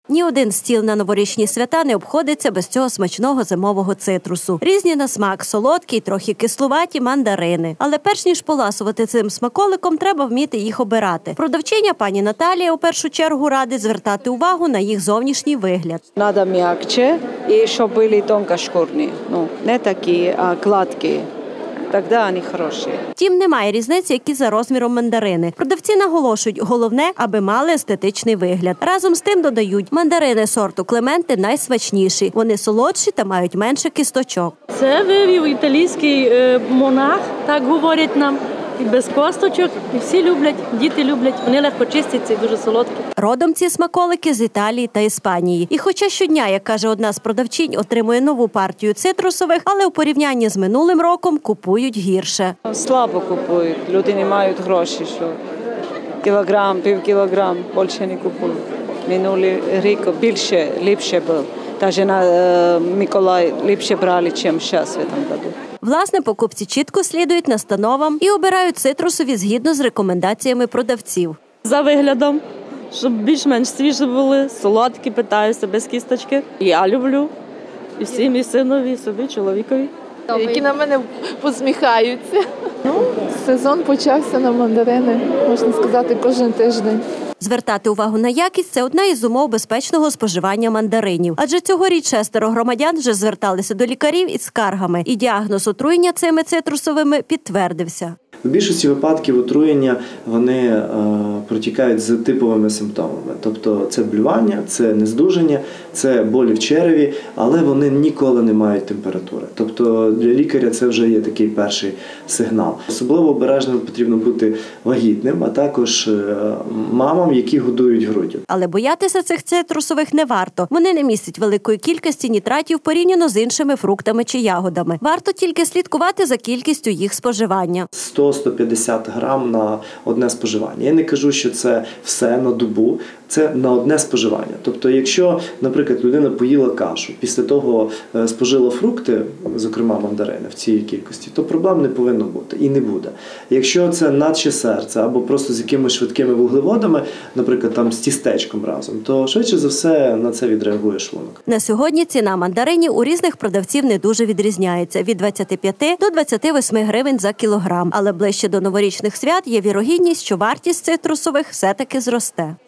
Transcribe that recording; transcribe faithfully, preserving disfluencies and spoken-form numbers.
Ні один стіл на новорічні свята не обходиться без цього смачного зимового цитрусу. Різні на смак – солодкі, трохи кислуваті мандарини. Але перш ніж поласувати цим смаколиком, треба вміти їх обирати. Продавчиня пані Наталія у першу чергу радить звертати увагу на їх зовнішній вигляд. Треба м'якше і щоб були тонкошкурні. Ну, не такі, а гладкі. Тоді вони хороші. Втім, немає різниці, які за розміром мандарини. Продавці наголошують, головне, аби мали естетичний вигляд. Разом з тим додають, мандарини сорту Клементи найсмачніші. Вони солодші та мають менше кісточок. Це вивів італійський монах, так говорять нам. І без косточок, і всі люблять, діти люблять, вони легко чистяться і дуже солодкі. Родом ці смаколики з Італії та Іспанії. І хоча щодня, як каже одна з продавчинь, отримує нову партію цитрусових, але у порівнянні з минулим роком купують гірше. Слабо купують, люди не мають грошей, що кілограм, пів кілограм, більше не купують. Минулий рік більше, ліпше був. Навіть на Миколай ліпше брали, ніж зараз в цьому році. Власне, покупці чітко слідують настановам і обирають цитрусові згідно з рекомендаціями продавців. За виглядом, щоб більш-менш свіжі були, солодкі, питаюся, без кісточки. Я люблю і всім, і синові, і собі, чоловікові. Які на мене посміхаються. Ну, сезон почався на мандарини, можна сказати, кожен тиждень. Звертати увагу на якість – це одна із умов безпечного споживання мандаринів. Адже цьогоріч шестеро громадян вже зверталися до лікарів із скаргами, і діагноз отруєння цими цитрусовими підтвердився. У більшості випадків отруєння вони е, протікають з типовими симптомами. Тобто це блювання, це нездужання, це болі в череві, але вони ніколи не мають температури. Тобто для лікаря це вже є такий перший сигнал. Особливо обережним потрібно бути вагітним, а також е, мамам, які годують груддю. Але боятися цих цитрусових не варто. Вони не містять великої кількості нітратів порівняно з іншими фруктами чи ягодами. Варто тільки слідкувати за кількістю їх споживання. сто - сто п'ятдесят грам на одне споживання. Я не кажу, що це все на добу, це на одне споживання. Тобто, якщо, наприклад, людина поїла кашу, після того спожила фрукти, зокрема мандарини в цій кількості, то проблем не повинно бути і не буде. Якщо це наче серце або просто з якимись швидкими вуглеводами, наприклад, там з тістечком разом, то швидше за все на це відреагує шлунок. На сьогодні ціна мандаринів у різних продавців не дуже відрізняється – від двадцяти п'яти до двадцяти восьми гривень за кілограм. Але ближче до новорічних свят є вірогідність, що вартість цитрусових все-таки зросте.